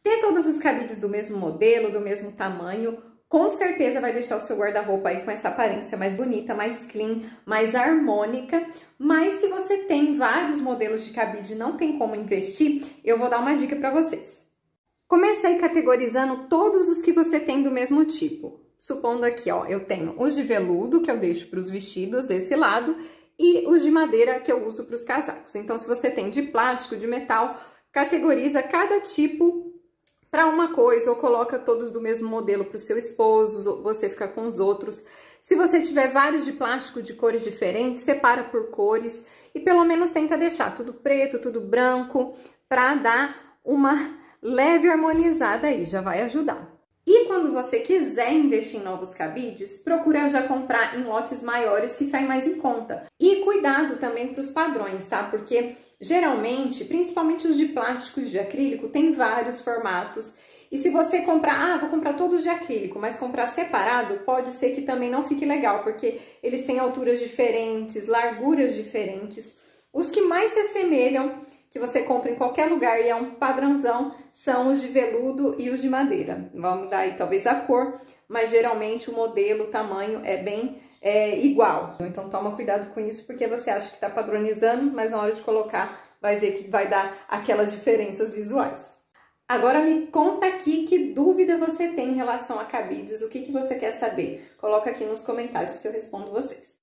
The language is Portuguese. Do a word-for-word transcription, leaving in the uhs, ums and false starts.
Ter todos os cabides do mesmo modelo, do mesmo tamanho, com certeza vai deixar o seu guarda-roupa aí com essa aparência mais bonita, mais clean, mais harmônica. Mas se você tem vários modelos de cabide e não tem como investir, eu vou dar uma dica para vocês. Comece aí categorizando todos os que você tem do mesmo tipo. Supondo aqui, ó, eu tenho os de veludo, que eu deixo para os vestidos desse lado, e os de madeira, que eu uso para os casacos. Então, se você tem de plástico, de metal, categoriza cada tipo para uma coisa, ou coloca todos do mesmo modelo para o seu esposo, ou você fica com os outros. Se você tiver vários de plástico de cores diferentes, separa por cores e pelo menos tenta deixar tudo preto, tudo branco, para dar uma leve harmonizada aí, já vai ajudar. E quando você quiser investir em novos cabides, procura já comprar em lotes maiores que saem mais em conta. E cuidado também para os padrões, tá? Porque geralmente, principalmente os de plástico e de acrílico, tem vários formatos. E se você comprar, ah, vou comprar todos de acrílico, mas comprar separado, pode ser que também não fique legal, porque eles têm alturas diferentes, larguras diferentes. Os que mais se assemelham, que você compra em qualquer lugar e é um padrãozão, são os de veludo e os de madeira. Vamos dar aí talvez a cor, mas geralmente o modelo, o tamanho é bem é, igual. Então toma cuidado com isso, porque você acha que está padronizando, mas na hora de colocar vai ver que vai dar aquelas diferenças visuais. Agora me conta aqui que dúvida você tem em relação a cabides, o que, que você quer saber? Coloca aqui nos comentários que eu respondo vocês.